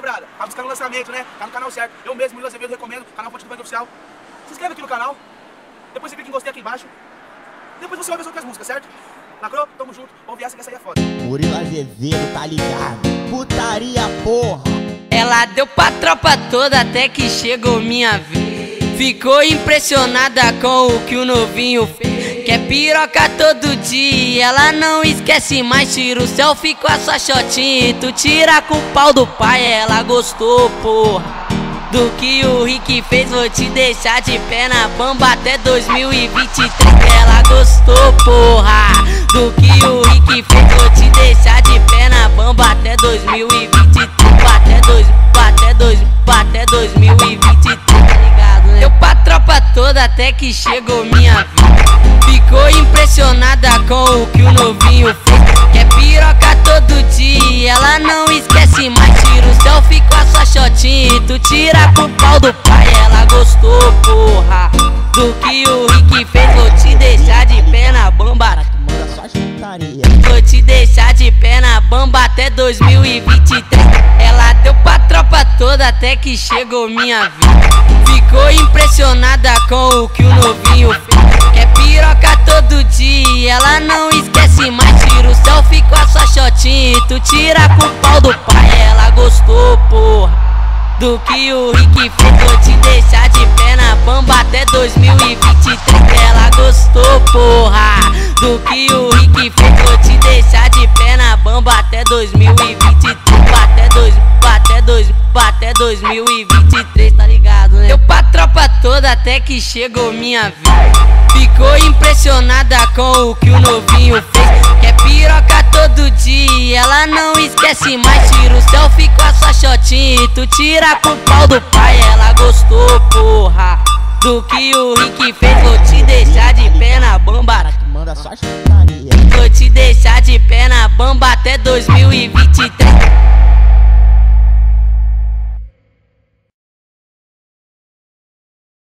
quebrada, pra buscar no lançamento, né? Tá no canal certo. Eu mesmo, Murilo Azevedo, recomendo, canal Fonte do Band Oficial. Se inscreve aqui no canal, depois você clica em gostei aqui embaixo. Depois você ouve as outras músicas, certo? Lacrou? Tamo junto, ouve essa que essa aí é foda. Murilo Azevedo, tá ligado? Putaria, porra! Ela deu pra tropa toda até que chegou minha vez. Ficou impressionada com o que o novinho fez. Quer piroca todo dia, ela não esquece mais. Tira o selfie com a sua shotinha e tu tira com o pau do pai. Ela gostou, porra, do que o Rick fez. Vou te deixar de pé na bamba até 2023. Ela gostou, porra, do que o Rick fez. Vou te deixar de pé na bamba até 2023. Até 2023, tá ligado, né? Deu pra tropa toda até que chegou minha vez. Ficou impressionada com o que o novinho fez. Quer piroca todo dia, ela não esquece mais. Tira o selfie com a sua shotinha e tu tira com o pau do pai. Ela gostou, porra, do que o Rick fez. Vou te deixar de pé na bamba. Vou te deixar de pé na bamba até 2023. Ela deu pra tropa toda até que chegou minha vez. Ficou impressionada com o que o novinho fez. Quer piroca todo dia, ela não esquece mais. Tira o selfie com a sua shotinha e tu tira com o pau do pai. Ela gostou, porra, do que o Rick fez. Vou te deixar de pé na bamba até 2023. Ela gostou, porra, do que o Rick fez. Vou te deixar de pé na bamba até 2023. Até 2023, tá ligado, né? Deu pra tropa toda até que chegou minha vez. Ficou impressionada com o que o novinho fez. Quer piroca todo dia, ela não esquece mais. Tira o selfie com a sua shotinha e tu tira com o pau do pai. Ela gostou, porra, do que o Rick fez. Vou te deixar de pé na bamba. Manda só as putaria. Vou te deixar de pé na bamba até 2023.